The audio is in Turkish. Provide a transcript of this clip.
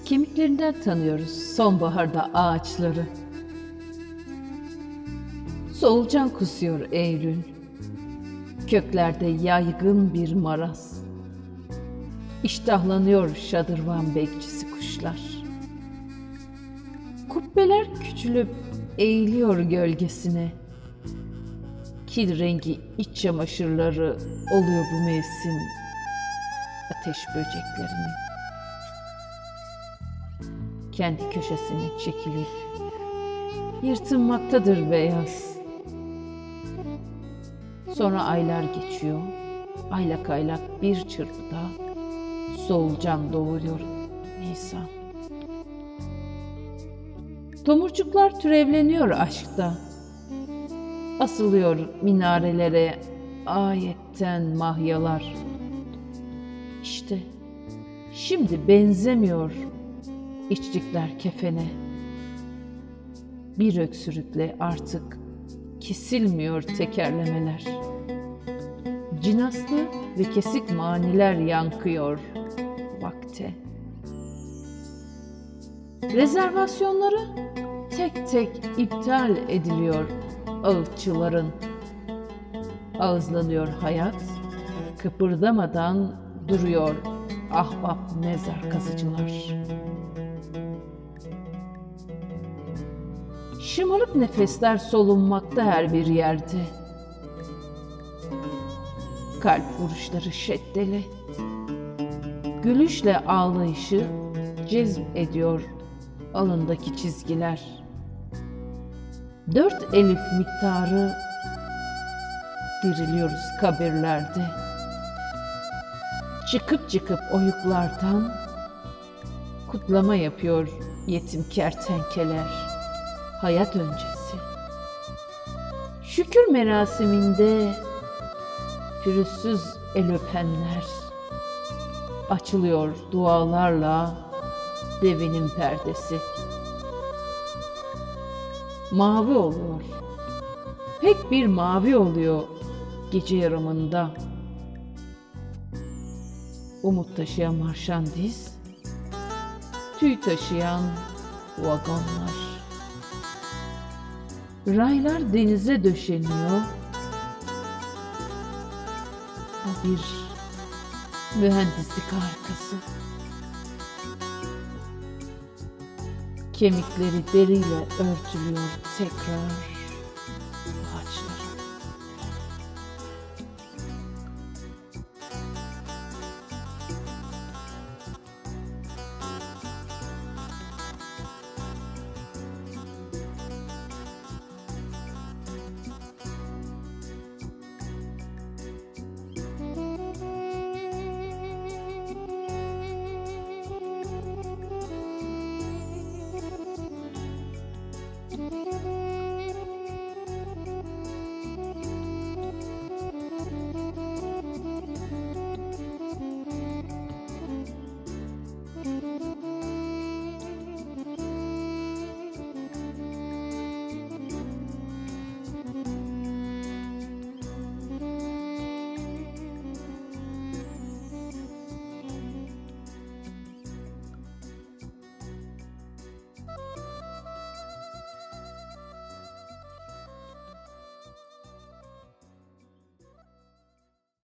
Kemiklerinden tanıyoruz sonbaharda ağaçları. Solucan kusuyor Eylül, köklerde yaygın bir maraz. İştahlanıyor şadırvan bekçisi kuşlar. Kubbeler küçülüp eğiliyor gölgesine. Kil rengi iç çamaşırları oluyor bu mevsim ateş böceklerinin. Kendi köşesine çekilip yırtınmaktadır beyaz. Sonra aylar geçiyor, aylak aylak bir çırpıda solucan doğuyor Nisan. Tomurcuklar türevleniyor aşkta, asılıyor minarelere ayetten mahyalar. İşte şimdi benzemiyor içlikler kefene. Bir öksürükle artık kesilmiyor tekerlemeler. Cinaslı ve kesik maniler yankıyor vakte. Rezervasyonları tek tek iptal ediliyor ağıtçıların. Ağızlanıyor hayat, kıpırdamadan duruyor ahbap mezar kazıcılar. Şımarık nefesler solunmakta her bir yerde. Kalp vuruşları şeddeli. Gülüşle ağlayışı cezb ediyor alındaki çizgiler. 4 elif miktarı diriliyoruz kabirlerde. Çıkıp çıkıp oyuklardan kutlama yapıyor yetim kertenkeler. Hayat öncesi. Şükür merasiminde pürüzsüz el öpenler. Açılıyor dualarla devinin perdesi. Mavi oluyor. Pek bir mavi oluyor gece yarımında. Umut taşıyan marşandiz, tüy taşıyan vagonlar. Raylar denize döşeniyor. Bu bir mühendislik harikası. Kemikleri deriyle örtülüyor tekrar ağaçlar.